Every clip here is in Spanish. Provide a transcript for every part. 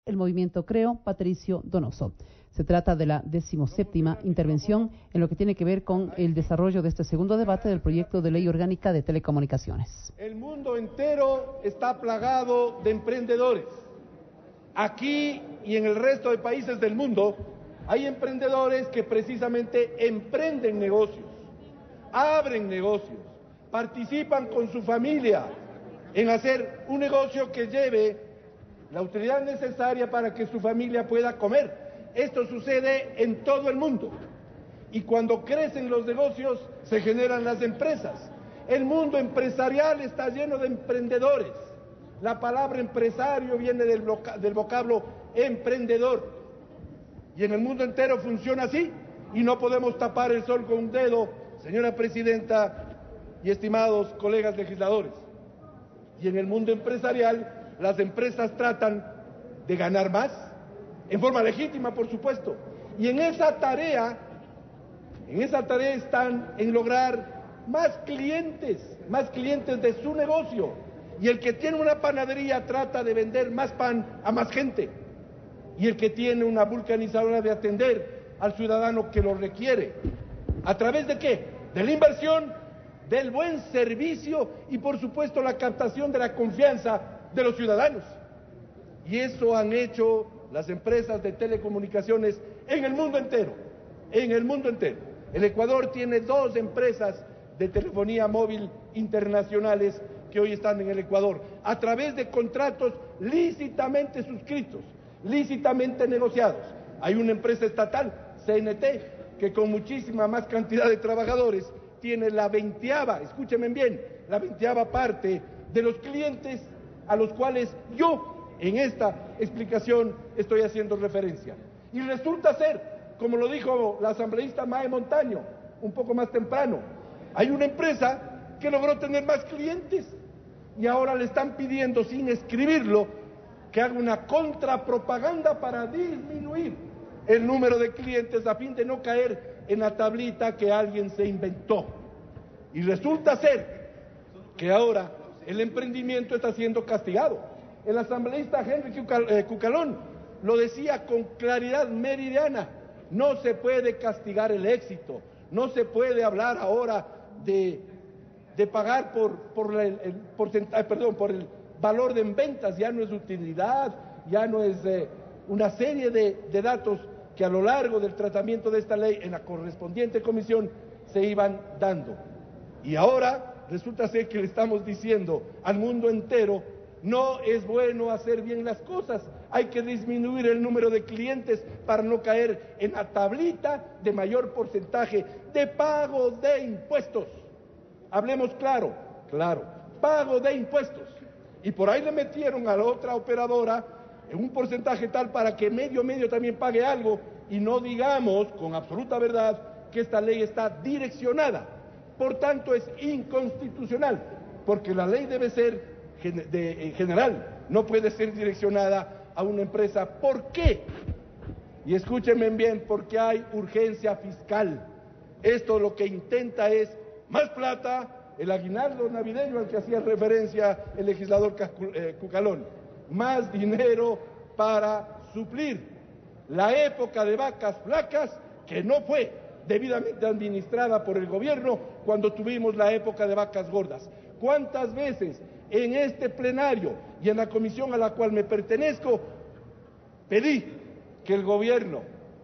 El movimiento Creo, Patricio Donoso. Se trata de la 17ª intervención en lo que tiene que ver con el desarrollo de este segundo debate del proyecto de ley orgánica de telecomunicaciones. El mundo entero está plagado de emprendedores. Aquí y en el resto de países del mundo hay emprendedores que precisamente emprenden negocios, abren negocios, participan con su familia en hacer un negocio que lleve la utilidad necesaria para que su familia pueda comer. Esto sucede en todo el mundo. Y cuando crecen los negocios, se generan las empresas. El mundo empresarial está lleno de emprendedores. La palabra empresario viene del vocablo emprendedor. Y en el mundo entero funciona así. Y no podemos tapar el sol con un dedo, señora presidenta y estimados colegas legisladores. Y en el mundo empresarial, las empresas tratan de ganar más, en forma legítima, por supuesto. Y en esa tarea están en lograr más clientes de su negocio. Y el que tiene una panadería trata de vender más pan a más gente. Y el que tiene una vulcanizadora de atender al ciudadano que lo requiere. ¿A través de qué? De la inversión, del buen servicio y, por supuesto, la captación de la confianza de los ciudadanos. Y eso han hecho las empresas de telecomunicaciones en el mundo entero, El Ecuador tiene 2 empresas de telefonía móvil internacionales que hoy están en el Ecuador, a través de contratos lícitamente suscritos, lícitamente negociados. Hay una empresa estatal, CNT, que con muchísima más cantidad de trabajadores tiene la 20ª, escúchenme bien, la 20ª parte de los clientes a los cuales yo en esta explicación estoy haciendo referencia. Y resulta ser, como lo dijo la asambleísta Mae Montaño un poco más temprano, hay una empresa que logró tener más clientes y ahora le están pidiendo, sin escribirlo, que haga una contrapropaganda para disminuir el número de clientes a fin de no caer en la tablita que alguien se inventó. Y resulta ser que ahora el emprendimiento está siendo castigado. El asambleísta Henry Cucalón lo decía con claridad meridiana: no se puede castigar el éxito, no se puede hablar ahora de pagar por el valor de ventas, ya no es utilidad, ya no es una serie de datos que a lo largo del tratamiento de esta ley en la correspondiente comisión se iban dando. Y ahora resulta ser que le estamos diciendo al mundo entero: no es bueno hacer bien las cosas, hay que disminuir el número de clientes para no caer en la tablita de mayor porcentaje de pago de impuestos. Hablemos claro, pago de impuestos. Y por ahí le metieron a la otra operadora en un porcentaje tal para que medio también pague algo, y no digamos con absoluta verdad que esta ley está direccionada. Por tanto, es inconstitucional, porque la ley debe ser general, no puede ser direccionada a una empresa. ¿Por qué? Y escúchenme bien, porque hay urgencia fiscal. Esto lo que intenta es más plata, el aguinaldo navideño al que hacía referencia el legislador Cucalón, más dinero para suplir la época de vacas flacas que no fue debidamente administrada por el gobierno cuando tuvimos la época de vacas gordas. ¿Cuántas veces en este plenario y en la comisión a la cual me pertenezco pedí que el gobierno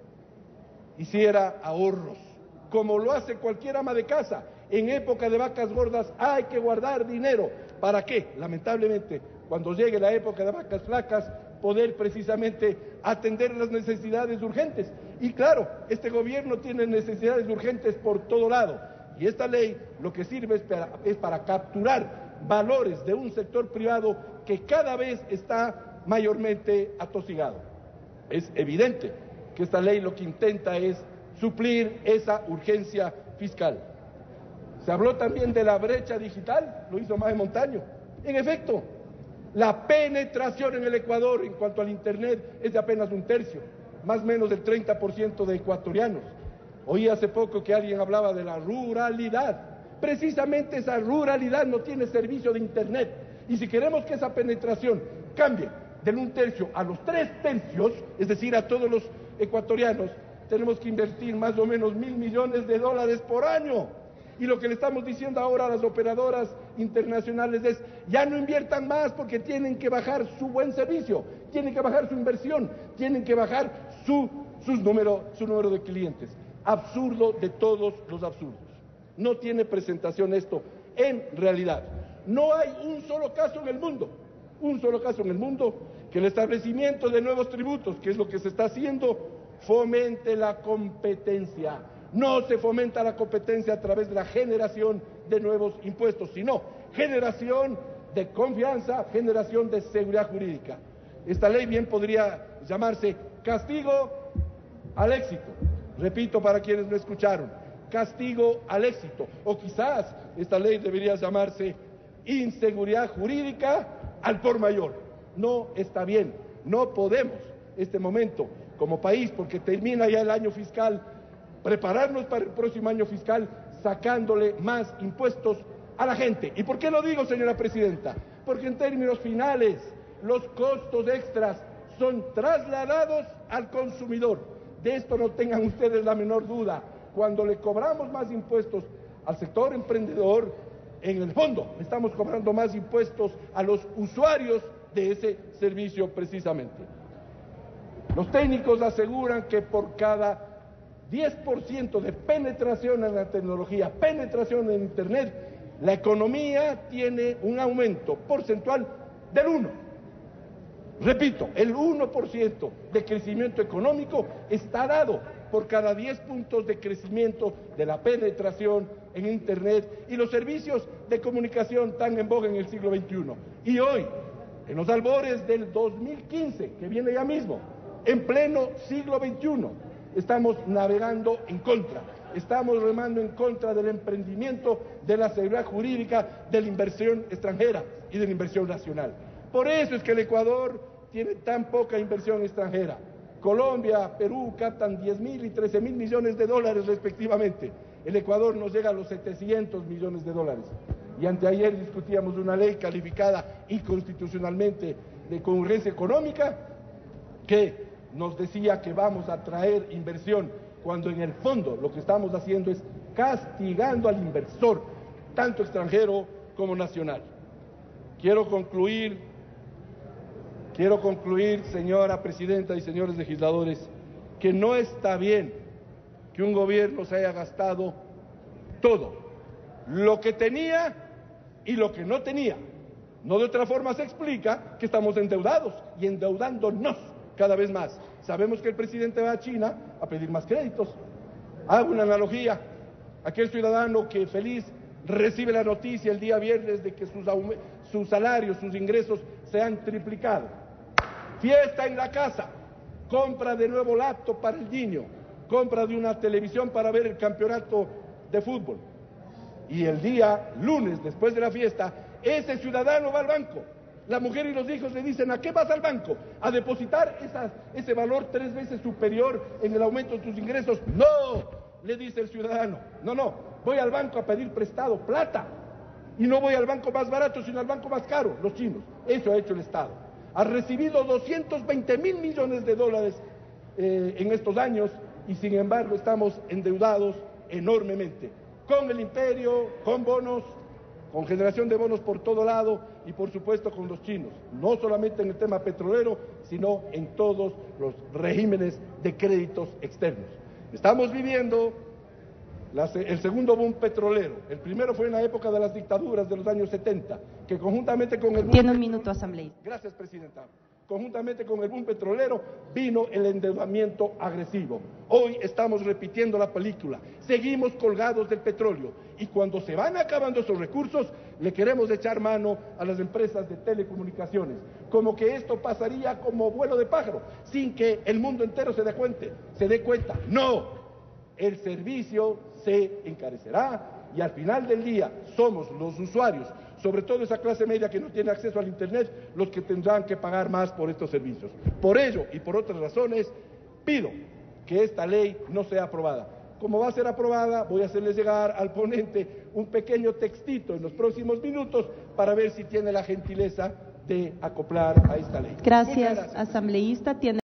hiciera ahorros, como lo hace cualquier ama de casa? En época de vacas gordas hay que guardar dinero. ¿Para qué? Lamentablemente, cuando llegue la época de vacas flacas, poder precisamente atender las necesidades urgentes. Y claro, este gobierno tiene necesidades urgentes por todo lado. Y esta ley lo que sirve es para capturar valores de un sector privado que cada vez está mayormente atosigado. Es evidente que esta ley lo que intenta es suplir esa urgencia fiscal. Se habló también de la brecha digital, lo hizo Mae Montaño. En efecto, la penetración en el Ecuador en cuanto al Internet es de apenas 1/3, más o menos del 30% de ecuatorianos. Oí hace poco que alguien hablaba de la ruralidad. Precisamente esa ruralidad no tiene servicio de Internet. Y si queremos que esa penetración cambie del 1/3 a los 3/3, es decir, a todos los ecuatorianos, tenemos que invertir más o menos $1.000 millones por año. Y lo que le estamos diciendo ahora a las operadoras internacionales es, ya no inviertan más porque tienen que bajar su buen servicio, tienen que bajar su inversión, tienen que bajar su número de clientes. Absurdo de todos los absurdos. No tiene presentación esto. En realidad, no hay un solo caso en el mundo, que el establecimiento de nuevos tributos, que es lo que se está haciendo, fomente la competencia. No se fomenta la competencia a través de la generación de nuevos impuestos, sino generación de confianza, generación de seguridad jurídica. Esta ley bien podría llamarse castigo al éxito. Repito para quienes no escucharon, castigo al éxito. O quizás esta ley debería llamarse inseguridad jurídica al por mayor. No está bien, no podemos este momento como país, porque termina ya el año fiscal, prepararnos para el próximo año fiscal sacándole más impuestos a la gente. ¿Y por qué lo digo, señora presidenta? Porque en términos finales los costos extras son trasladados al consumidor. De esto no tengan ustedes la menor duda. Cuando le cobramos más impuestos al sector emprendedor, en el fondo estamos cobrando más impuestos a los usuarios de ese servicio precisamente. Los técnicos aseguran que por cada 10% de penetración en la tecnología, penetración en Internet, la economía tiene un aumento porcentual del 1%. Repito, el 1% de crecimiento económico está dado por cada 10 puntos de crecimiento de la penetración en Internet y los servicios de comunicación tan en boga en el siglo XXI. Y hoy, en los albores del 2015, que viene ya mismo, en pleno siglo XXI, estamos navegando en contra, estamos remando en contra del emprendimiento, de la seguridad jurídica, de la inversión extranjera y de la inversión nacional. Por eso es que el Ecuador tiene tan poca inversión extranjera. Colombia, Perú captan 10.000 y 13.000 millones de dólares respectivamente. El Ecuador nos llega a los 700 millones de dólares. Y anteayer discutíamos una ley calificada inconstitucionalmente de congruencia económica que nos decía que vamos a traer inversión, cuando en el fondo lo que estamos haciendo es castigando al inversor, tanto extranjero como nacional. Quiero concluir, señora presidenta y señores legisladores, que no está bien que un gobierno se haya gastado todo, lo que tenía y lo que no tenía. No de otra forma se explica que estamos endeudados y endeudándonos cada vez más. Sabemos que el presidente va a China a pedir más créditos. Hago una analogía. Aquel ciudadano que feliz recibe la noticia el día viernes de que sus salarios, sus ingresos se han triplicado. Fiesta en la casa, compra de nuevo laptop para el niño, compra de una televisión para ver el campeonato de fútbol. Y el día lunes, después de la fiesta, ese ciudadano va al banco. La mujer y los hijos le dicen, ¿a qué vas al banco? ¿A depositar ese valor 3 veces superior en el aumento de tus ingresos? No, le dice el ciudadano, no, voy al banco a pedir prestado plata. Y no voy al banco más barato, sino al banco más caro, los chinos. Eso ha hecho el Estado. Ha recibido 220.000 millones de dólares en estos años y sin embargo estamos endeudados enormemente. Con el imperio, con bonos, con generación de bonos por todo lado y por supuesto con los chinos, no solamente en el tema petrolero, sino en todos los regímenes de créditos externos. Estamos viviendo el segundo boom petrolero. El primero fue en la época de las dictaduras de los años 70, que conjuntamente con el boom... Tiene un minuto, asambleísta. Gracias, presidenta. Conjuntamente con el boom petrolero vino el endeudamiento agresivo. Hoy estamos repitiendo la película, seguimos colgados del petróleo y cuando se van acabando esos recursos le queremos echar mano a las empresas de telecomunicaciones, como que esto pasaría como vuelo de pájaro, sin que el mundo entero se dé cuenta. No, el servicio se encarecerá y al final del día somos los usuarios, sobre todo esa clase media que no tiene acceso al Internet, los que tendrán que pagar más por estos servicios. Por ello y por otras razones, pido que esta ley no sea aprobada. Como va a ser aprobada, voy a hacerles llegar al ponente un pequeño textito en los próximos minutos para ver si tiene la gentileza de acoplar a esta ley. Muchas Gracias, gracias. asambleísta. Tiene